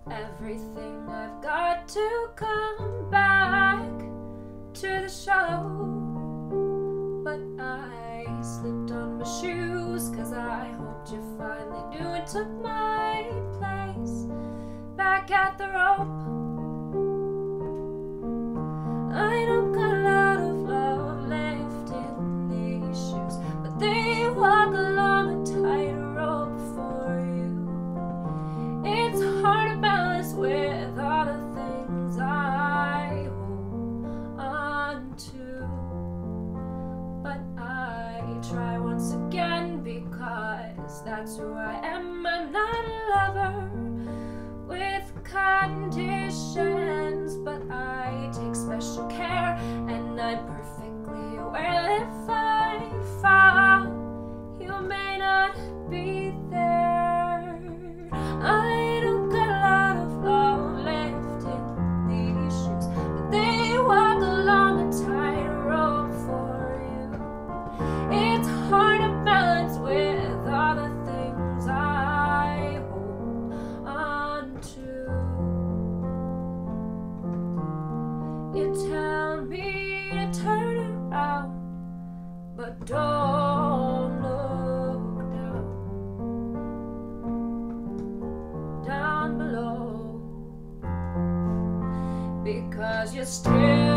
everything I've got to come back to the show. But I slipped on my shoes, 'cause I hoped you finally knew and took my place back at the rope. I don't got a lot of love left in these shoes, but they walk along a tightrope for you. It's hard to balance with all the things I hold on to, but I try once again, because that's who I am. I'm not a lover with conditions, but I take special care, and I'm perfectly aware that if I fall, you may not be there. I don't got a lot of love left in these shoes, but they walk along a tightrope for you. It's hard to balance with all the things I hold on to. You tell me to turn around, but don't look down below, because you're still